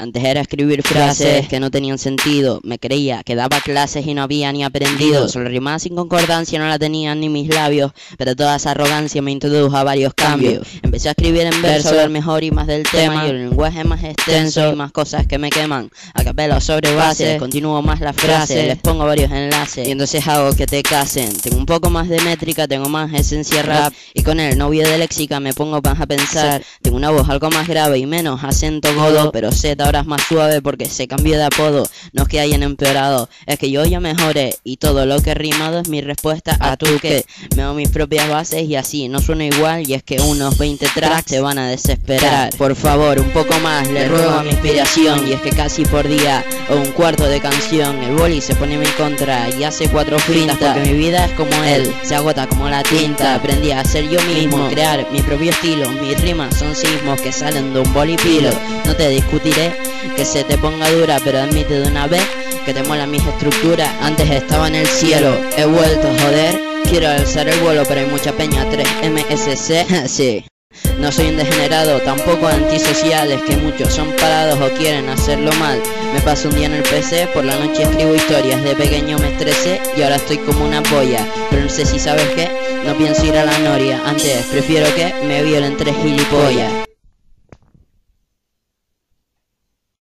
Antes era escribir frases que no tenían sentido. Me creía que daba clases y no había ni aprendido. Solo rimaba sin concordancia, no la tenían ni mis labios. Pero toda esa arrogancia me introdujo a varios cambios. Empecé a escribir en verso, hablar mejor y más del tema. Y el lenguaje más extenso y más cosas que me queman. A capela sobre bases, continúo más la frase. Les pongo varios enlaces y entonces hago que te casen. Tengo un poco más de métrica, tengo más esencia rap. Y con el novio de léxica me pongo más a pensar. Tengo una voz algo más grave y menos acento godo. Pero Z ahora es más suave porque se cambió de apodo. No es que hayan empeorado, es que yo ya mejoré. Y todo lo que he rimado es mi respuesta a tu que. Me hago mis propias bases y así no suena igual. Y es que unos 20 tracks se van a desesperar. Por favor, un poco más, le ruego a mi inspiración. Y es que casi por día o un cuarto de canción el boli se pone en mi contra y hace 4 fintas. Porque mi vida es como él, se agota como la tinta. Aprendí a ser yo mismo, crear mi propio estilo. Mis rimas son sismos que salen de un bolipilo. No te discutiré que se te ponga dura, pero admite de una vez que te molan mis estructuras. Antes estaba en el cielo, he vuelto a joder. Quiero alzar el vuelo, pero hay mucha peña 3 MSC, sí. No soy un degenerado, tampoco antisocial. Es que muchos son parados o quieren hacerlo mal. Me paso un día en el PC, por la noche escribo historias. De pequeño me estresé y ahora estoy como una polla. Pero no sé si sabes qué, no pienso ir a la noria. Antes prefiero que me violen 3 gilipollas.